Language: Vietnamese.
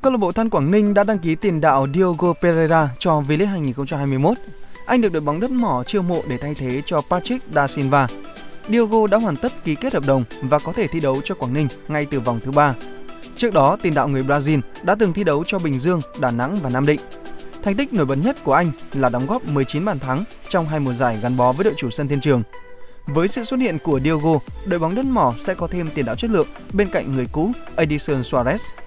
Câu lạc bộ Than Quảng Ninh đã đăng ký tiền đạo Diogo Pereira cho V-League 2021. Anh được đội bóng đất mỏ chiêu mộ để thay thế cho Patrick Da Silva. Diogo đã hoàn tất ký kết hợp đồng và có thể thi đấu cho Quảng Ninh ngay từ vòng thứ 3. Trước đó, tiền đạo người Brazil đã từng thi đấu cho Bình Dương, Đà Nẵng và Nam Định. Thành tích nổi bật nhất của anh là đóng góp 19 bàn thắng trong 2 mùa giải gắn bó với đội chủ sân Thiên Trường. Với sự xuất hiện của Diogo, đội bóng đất mỏ sẽ có thêm tiền đạo chất lượng bên cạnh người cũ Edison Suarez.